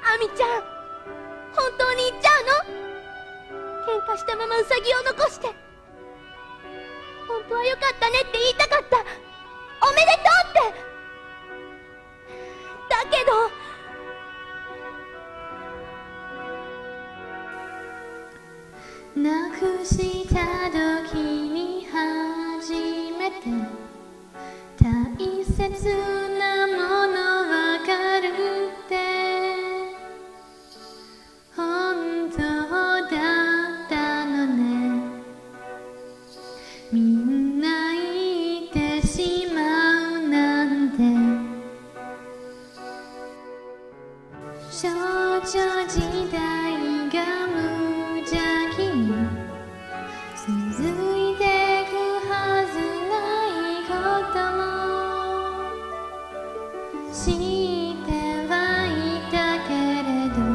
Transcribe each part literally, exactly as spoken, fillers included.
アミちゃん、本当に行っちゃうの？喧嘩したままウサギを残して。本当はよかったねって言いたかった。おめでとうって。だけどなくした時に初めて大切なものわかるって本当だったのね。みんな言ってしまうなんて。少女時代が無邪気に続いてくはずないことも知ってはいたけれど、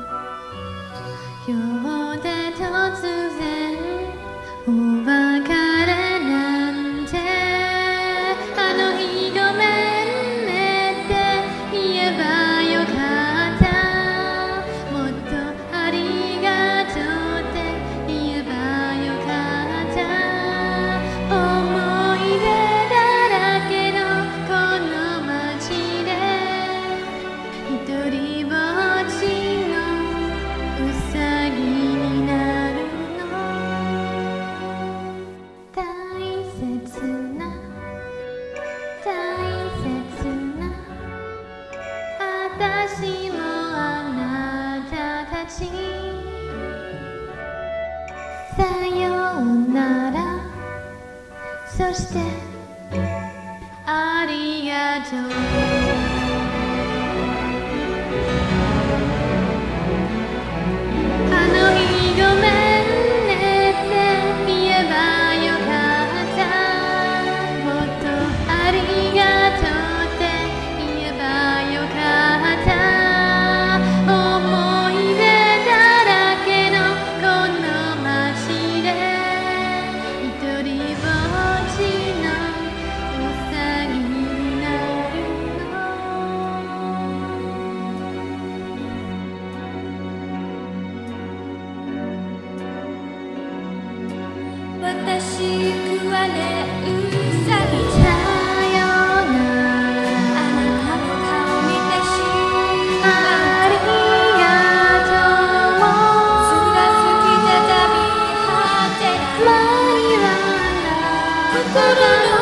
今日で突然お別れなんて。あの日ごめんねって言えばよかった。もっとありがとうって言えばよかった。思い出だらけのこの街で一人ぼっちのうさぎになるの。大切な大切な私もあなたたち。さようなら、そしてありがとう。あの日ごめんねって言えばよかった。もっとありがとうって言えばよかった。思い出だらけのこの街で一人ぼっちのうさぎになるの。 私行くわね、ウサギちさゃん。 ようなら、 あなたの顔見てしまありった。 がとう。 すがすぎて旅果て前ないはな心の